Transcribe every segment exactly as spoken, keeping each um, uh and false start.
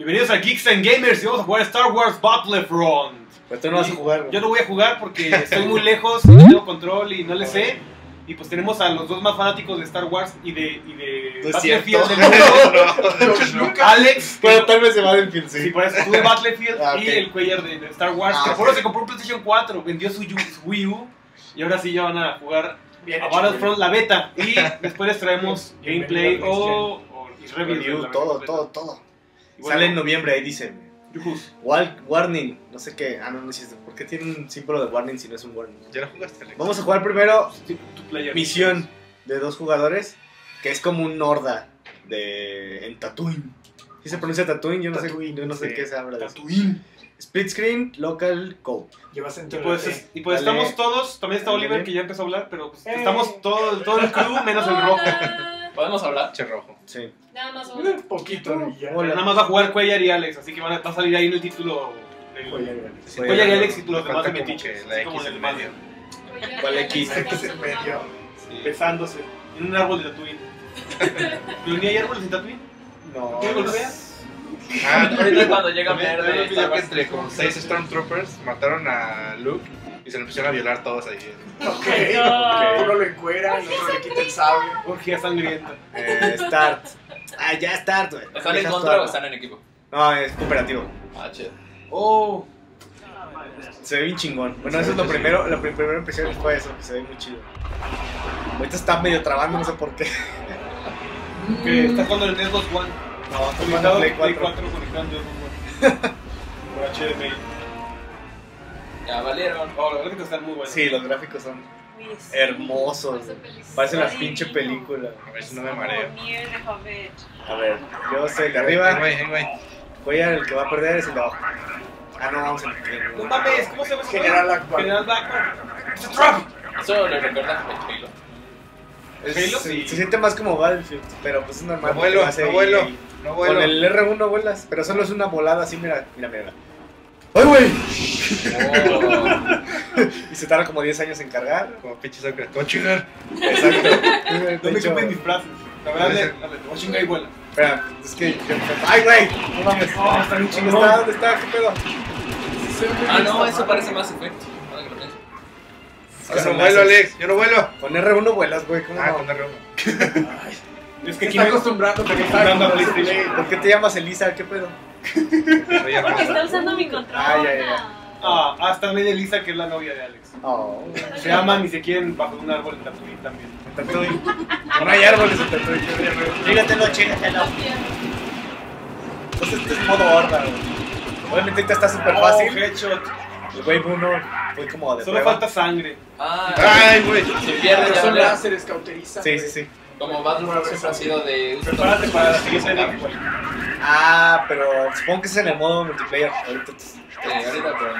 Bienvenidos a Geeks and Gamers y vamos a jugar Star Wars Battlefront. Pero tú no vas a jugar, ¿no? Yo no voy a jugar porque estoy muy lejos, no tengo control y no le sé. Y pues tenemos a los dos más fanáticos de Star Wars y de, y de No es Battlefield cierto. del mundo. Alex. Bueno, tal vez se va del film, sí. Sí, por eso tú de Battlefield Ah, y ok. el Cuellar de, de Star Wars. Ah, que ok. por eso se compró un PlayStation cuatro, vendió su, su Wii U y ahora sí ya van a jugar Bien a hecho, Battlefront la beta. Y después les traemos Bien, gameplay bienvenido a o, o y reviews de Review, la todo, beta. todo, todo. Y bueno, Sale en noviembre, ahí dice. yujus. Wal- Warning, no sé qué. Ah, no, no existe. ¿Por qué tiene un símbolo de warning si no es un warning? ¿Ya lo jugaste, Alex? Vamos a jugar primero Tu player. misión de dos jugadores, que es como un horda de en Tatooine. ¿Sí se pronuncia Tatooine? Yo no sé, yo no sé Sí. qué se habla de eso. Tatooine. Split screen, local, co. Llevas en Y tu pues, y pues Dale. estamos todos, también está Dale. Oliver que ya empezó a hablar, pero pues Eh. estamos todo, todo el crew menos el rojo. ¿Podemos hablar? Che rojo. Sí. Nada más un uno. poquito y ya. Hola. Nada más va a jugar Cuellar y Alex, así que van a, va a salir ahí en el título del Oye, Sí, Cuellar y pero Alex y los demás de falta como metiches, que la así como X en el en medio. medio. ¿Cuál X? X en medio. Sí. Besándose en un árbol de Tatooine. ¿Pero ni hay árboles en Tatooine? No. ¿Qué golpea? Ah, Ahorita cuando llega también Mer también de un video Star que Wars. entre como seis Stormtroopers mataron a Luke y se lo pusieron a violar todos ahí. Ok, ok. Uno lo encuera, el otro le quita el sable. Orgía sangrienta. Eh, start. Ah, ya start, güey. ¿Están en Dejas contra todo. o están en equipo? No, es cooperativo. Ah, chido. Oh, Se ve bien chingón. Bueno, eso es lo primero. La prim- primera impresión fue eso, que se ve muy chido. Ahorita está medio trabando, no sé por qué. que está jugando en el Xbox One. No, está Conectado jugando Play Play cuatro. cuatro conectando el Xbox One. Por H D M I. Ya valieron. Oh, la verdad que están muy buenos. Sí, los gráficos son hermosos. Parece una pinche película. A ver si no me mareo. A ver, yo soy el de Ahí, arriba. güey, ahí, güey. Cuellar, el que va a perder es el de abajo. Ah, no, vamos a el No mames, ¿cómo se llama ese General juego? Akbar. General Blackburn. ¡It's a trap! Eso le recuerda a Halo. Es- Halo, se, sí. se siente más como Battlefield, pero pues es normal. No vuelo, porque hace no ahí- vuelo, ahí. no Con vuelo. el R uno vuelas, pero solo es una volada así, mira, mira, mira. ¡Ay, güey! Oh. Y se tarda como diez años en cargar. Como pinche soccer. Te voy a chingar. Exacto. No De me hecho, chupen disfraces. La verdad, dale, dale, te voy a chingar y vuela. espera, es que yo... ¡Ay, güey! No mames. Oh, está bien ¿Dónde chingón. está? ¿Dónde está? ¿Qué pedo? Ah, no, eso parece más efecto. Ahora que lo pienso. Yo no vuelo, Alex. Yo no vuelo. Con R uno vuelas, güey. ¿Cómo Ah, no? con R uno. Es que Se aquí está me acostumbrando, está pero acostumbrando a está PlayStation. ¿Por qué te llamas Elisa? ¿Qué pedo? Soy hermoso. Porque está usando mi control. Ah, ya, ya, ya. Ah, hasta también Elisa, que es la novia de Alex. Oh. Se aman y se quieren bajo un árbol en Tatooine también. Tatooine. No hay árboles en Tatooine. Chígatelo, chígatelo. Entonces este es modo horda, güey. Obviamente ahorita está súper Oh, fácil. headshot. El Wave uno fue como de Solo prueba. falta sangre. Ah, Ay, güey. si pierdes Pero ya son vale. láseres, cauterizan. Sí, sí, sí. Como Battlefront siempre ha sido de uso. Prepárate para la siguiente sacar. level. Ah, pero supongo que es en el modo multiplayer. Ahorita, Sí, ahorita, pero.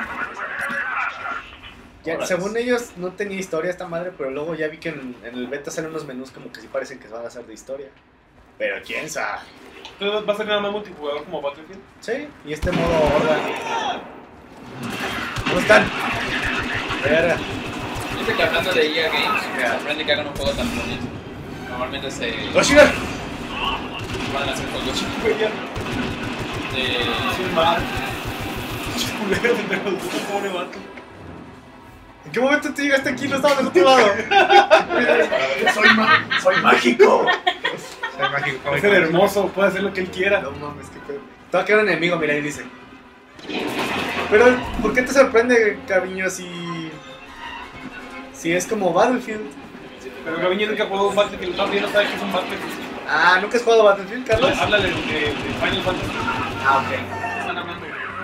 ya, Ahora según es. ellos no tenía historia esta madre, pero luego ya vi que en, en el beta salen unos menús como que sí parecen que van a ser de historia. Pero quién sabe. Entonces va a ser nada más multijugador como Battlefield. Sí, y este modo horda. ¿Cómo están? Verga. Dice que hablando de E A Games, me sorprende que hagan un juego tan bonito. Normalmente se ¡Oh, chingar! van a hacer juegos Cuellar. de. Sin mar. Culero, se te rodó, pobre vato. ¿En qué momento te llegaste aquí? No estaba del otro lado. Soy, ma soy mágico. Soy mágico. como Es el hermoso, puede hacer lo que él quiera. No mames, qué pedo. Te va a quedar un enemigo, mira, ahí dice. Pero, ¿por qué te sorprende, Caviño, si. si es como Battlefield? Pero Gaviño nunca jugó un Battlefield, todavía no sabe qué es un Battlefield. Ah, ¿nunca has jugado Battlefield, Carlos? Háblale de, de, de Final Fantasy. Ah, ok. Están hablando.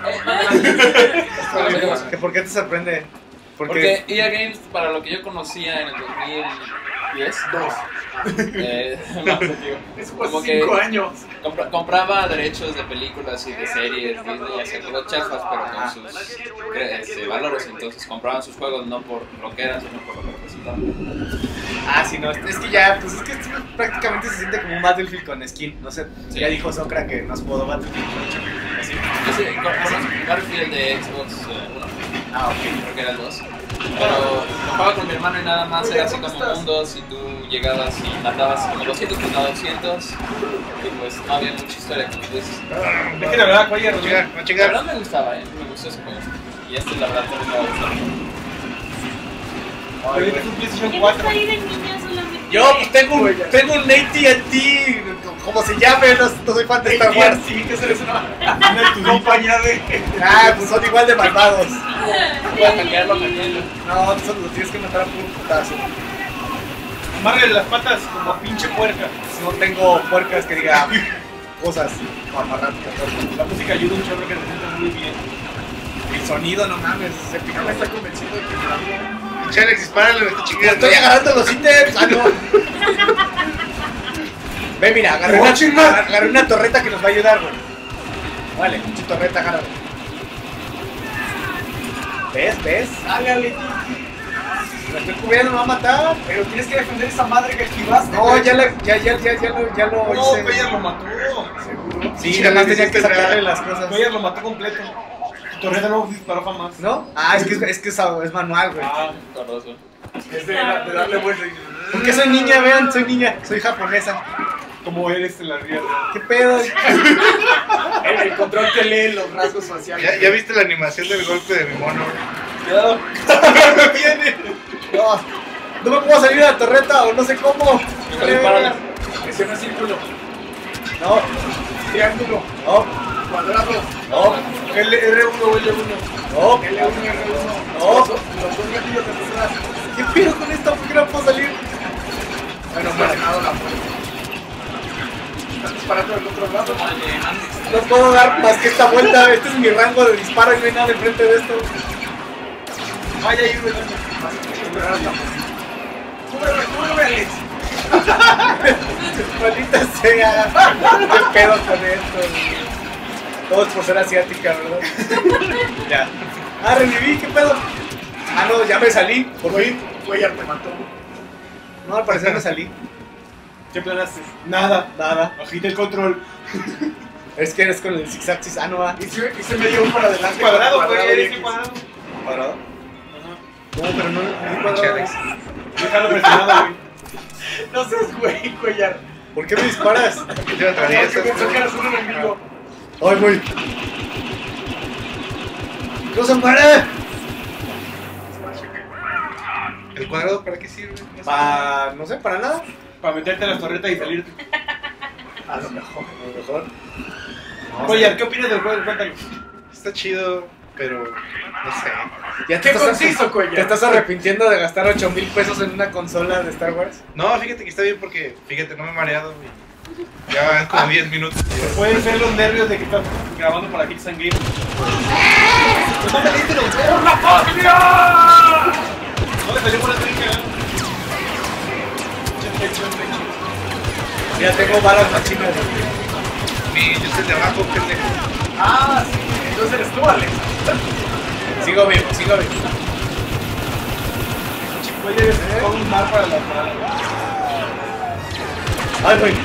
Eh, ¿Que ¿Por qué te sorprende? Porque E A Games, para lo que yo conocía en el dos mil diez, Dos. eh, más antiguo, Eso fue Como hace cinco que- años. compra- compraba derechos de películas y de series, Disney, hacía juegos chafas, pero con sus cre- este, valores. Entonces compraban sus juegos no por lo que eran, sino por lo que representaban. Ah, sí, no, es que ya, pues es que esto prácticamente se siente como un Battlefield con skin. No sé, Sí. ya dijo Socra que no has jugado Battlefield con ocho así. Yo sí, con- conozco Battlefield de Xbox eh, uno, Ah, ok. creo que era el dos. Pero lo jugaba con mi hermano y nada más era así como mundos y tú llegabas y matabas como doscientos contra doscientos y pues no había mucha historia como dices. Es que la verdad, Cuellar, No chingar, no La chingar. verdad me gustaba, eh, me gustó ese juego. Y este la verdad también me va a gustar. Pero es un PlayStation ¿Qué cuatro. vas a ir de niña solamente? Yo pues tengo un, tengo un A T and T, como se llame, no, no soy fan de Star Wars. Sí, que se les una Una compañía de. Ah, pues son igual de malvados. Voy a hackearlo, hackearlo. No, tú solo los tienes que matar a puro putazo. Amárrale las patas como pinche puerca. No tengo puercas que diga cosas para amarrar. La música ayuda un chorro que se siente muy bien. El sonido, no mames, es épico. No me está convenciendo de que me la vida. Pinche Alex, dispárale, me está chingando. Estoy agarrando los ítems. Ah, no. Ve, mira, agarré una, agarré una torreta que nos va a ayudar, güey. Vale, pinche torreta, agárrala. ¿Ves? ¿Ves? Dale, Ale. La estoy cubriendo, me va a matar. Pero tienes que defender esa madre que esquivaste. No, güey. ya, la, ya, ya, ya, ya lo, ya lo No, hice. Cuellar lo mató. Seguro. Sí, nada más tenía que sacarle las cosas. Cuellar lo mató completo. Tu torreta no disparó jamás. ¿No? Ah, es que es, es, que es, es manual, güey. Ah, Con razón. Es de, de darle vuelta y. Porque soy niña, vean, soy niña, soy japonesa. como eres en la vida real. ¿Qué pedo? El, el control te lee los rasgos faciales. ¿Ya, ¿Ya viste la animación del golpe de mi mono? Cuidado. Viene. No, no me puedo salir de la torreta o no sé cómo. Mejor dispárale. Ese no es círculo. No, Triángulo. no, Cuadrado. no, L R uno o L uno. no. L uno y R uno. No. Los, dos- los dos gatillos de atrás. ¿Qué pedo con esto? ¿Por qué no puedo salir? Bueno, marcado la puerta. Estás disparando del otro lado. No puedo dar más que esta vuelta. Este es mi rango de disparo y no hay nada enfrente de esto. Vaya ahí, güey. Vas a tener que esperar hasta. Cúbreme, cúbreme, Alex. Maldita sea. ¿Qué pedo con esto? Todo es por ser asiática, ¿verdad? Ya. Ah, reviví, ¿qué pedo? Ah, no, ya me salí. Por fin. Cuellar te mató. No, al parecer me salí. ¿Qué planaste? Nada. Nada. Agita el control. Es que eres con el zigzag. Ah, no va. Y se, y se me dio un para adelante. Cuadrado, cuadrado güey. y Eres X. cuadrado. ¿Cuadrado? Ajá. No, pero no, no Pinche cuadrado. Alex. Déjalo presionado, güey. No seas güey, Cuellar. ¿Por qué me disparas? ¿Qué te atraviesas? Porque pensó que eras un enemigo. ¡Ay, güey! ¡No se muere! ¿El cuadrado para qué sirve? No sé. Pa... no sé, para nada. Para meterte en las torretas y salirte. A lo mejor. A lo mejor. Oye, ¿qué opinas del juego? Cuéntalo. Está chido, pero no sé. ¿Ya Qué estás, conciso, Cuellar. ¿Te estás arrepintiendo de gastar ocho mil pesos en una consola de Star Wars? No, fíjate que está bien porque, fíjate, no me he mareado, güey. Ya van como diez minutos. Pueden ser los nervios de que estás grabando para Kicks and Games. ¡Pues no me diste los dedos! ¡La patria! No le salió por la trinca. Ya tengo balas machinas. Mi, yo soy de abajo, pendejo. Ah, sí. Entonces eres tú, Alex. Sigo vivo, sigo vivo. Oye, es todo un mar para la para ¡Ay, güey!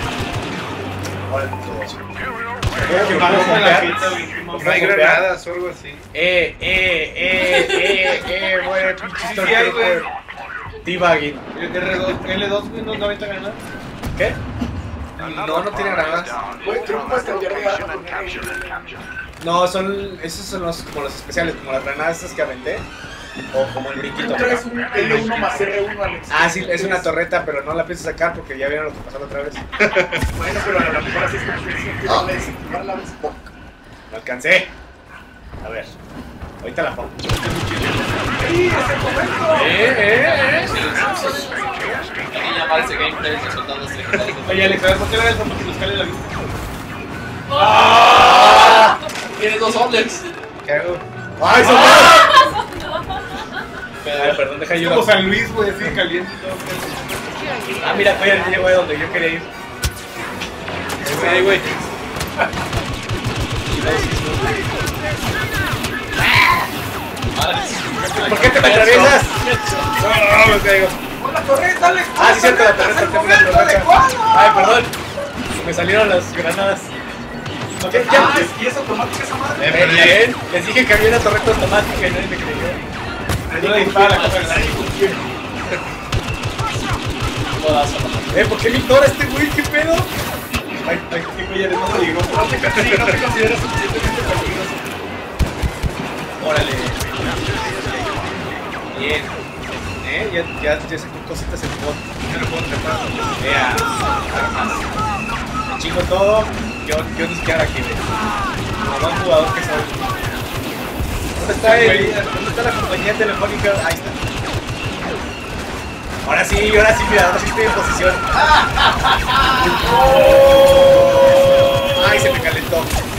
que van a la gente, güey. No hay granadas o algo así. ¡Eh, eh, eh, eh, eh, güey! Pinche Sí, sí hay, güey. T-Bagging. R dos, L dos, güey, no noventa granadas. ¿Qué? No, no tiene granadas. Güey, tú no puedes cambiar de arma con él. No, son. Esos son los, como los especiales, como las granadas estas que aventé. O como el brinquito. Tú traes un L uno más R uno, Alex. Ah, sí, es una torreta, pero no la pienso sacar porque ya vieron lo que pasó la otra vez. Bueno, pero a lo mejor así es como que sí, Ah. Alex, igual la vez. No alcancé. A ver. Ahorita la pongo. ¡Sí, ese momento! Eh, eh, eh. Aquí llamarse gameplay de soldados legendarios. Oye, Alex, a ver, ¿por qué le das foto que nos cale la vista? ¡Ah! Tienes dos Alex. ¿Qué hago? ¡Ay, son dos! Ay, perdón, deja Es yo. como San Luis, güey, así caliente y todo. Ah, mira, ya llegó a donde yo quería ir. Ahí, güey. ¿Por qué te me atraviesas? No, me caigo. ¡Pon la torreta, Alex! Ah, sí, cierto, la torreta. ¡Es el tengo una momento torreta. adecuado! Ay, perdón. Me salieron las granadas. ¿Qué? ¿Ya? ¿Y es automática esa madre? Eh, Eh, pero ya- bien. Les dije que había una torreta automática y nadie me creyó. No le dispara la cosa del aire. Todas a la mano. Eh, ¿por qué me ignora este güey? ¿Qué pedo? Ay, ay, qué güey, eres más peligroso. No te, sí, no te consideras suficientemente peligroso. Órale. Bien. Eh, ya, ya, ya sacó cositas el bot. Ya lo puedo trepar. Vea. Me chingo todo. Yo, yo ni siquiera aquí, güey. Como buen jugador que soy. ¿Dónde está el, ¿Dónde está la compañía telefónica? Ahí está. Ahora sí, ahora sí, mira, ahora sí estoy en posición. ¡Oh! Ay, se me calentó.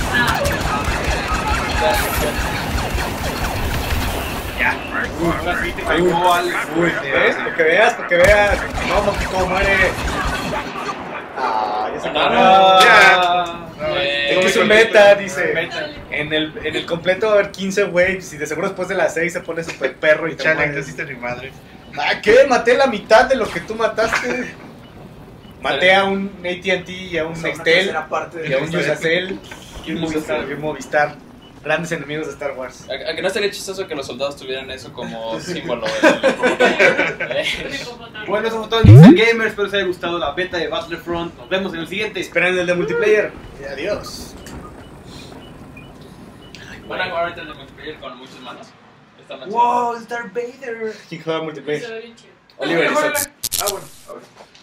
Ya. Ahora sí te cayó al. Uy, ¿ves? Para que veas, para que veas. No, porque cómo muere. Ah, ya se acabó. Ah, Eh, Es que es un meta, dice. Meta. En el, en el completo va a haber quince waves y de seguro después de las seis se pone super perro y te Chale, mueres. no hiciste ni madre. Ah, ¿qué? Maté la mitad de lo que tú mataste. Maté a un A T and T y a un O sea, una Nextel tercera parte de y a la un historia. Usacell Y un y Movistar. un Movistar. Grandes enemigos de Star Wars. ¿A, a que no estaría chistoso que los soldados tuvieran eso como símbolo? Eh, Bueno, eso fue todo en Geeks and Gamers. Espero les haya gustado la beta de Battlefront. Nos vemos en el siguiente. Esperen el de multiplayer. Y adiós. Bueno, ahorita el de multiplayer con muchos manos. Esta noche. Wow, es Darth Vader. ¿Quién juega multiplayer? Se ve bien chido. Oliver y Sox. Ah, bueno, a ver.